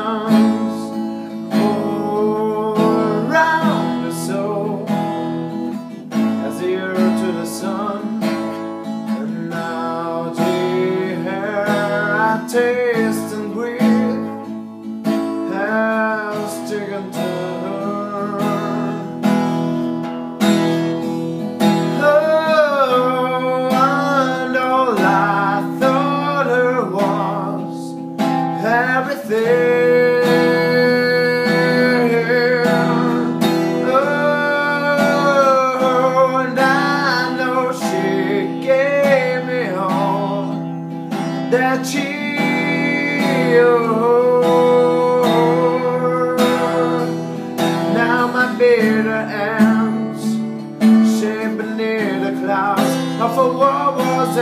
arms around the soul as the earth to the sun. And now the air I taste and breathe has taken turn. Oh, and all I thought her was everything. Oh, and I know she gave me all that she now my bitter ends shaped beneath the clouds of a war was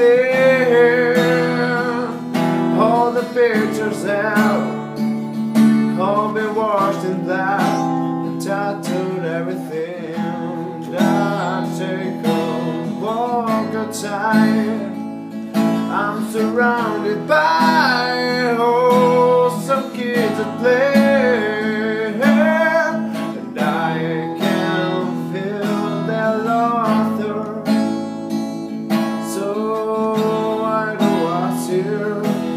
everything. All the pictures out, all been washed in black, and tattooed everything. I take a walk outside, I'm surrounded by some kids at play, and I can feel their laughter. So why do I steer?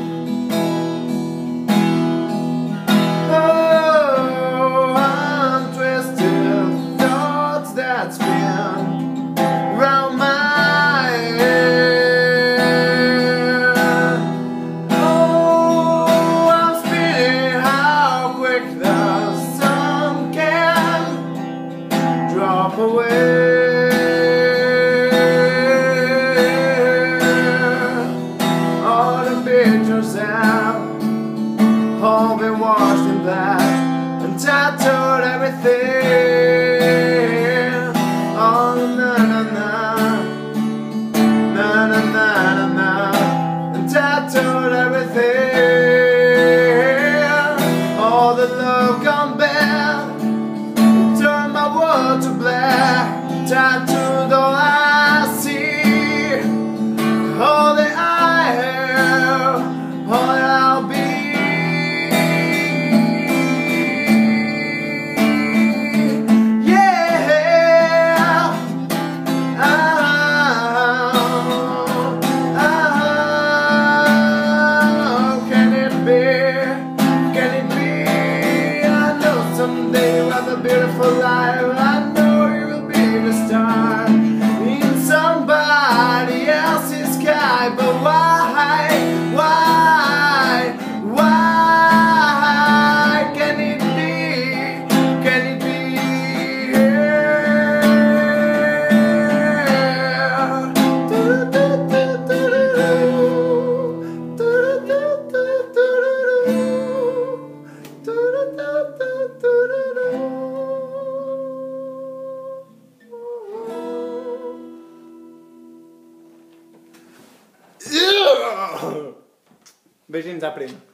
Oh, I'm twisted thoughts that spin round my drop away. All the pictures have all been washed in black and tattooed everything. Oh, na na na, na na na na na, and tattooed everything. All the love gone bad, to black, tattooed all I see, all that I have, all that I'll be. Yeah, can it be? Can it be? I know someday you'll have a beautiful life. In somebody else's sky, but why can it be? Can it be Beijinhos à prima.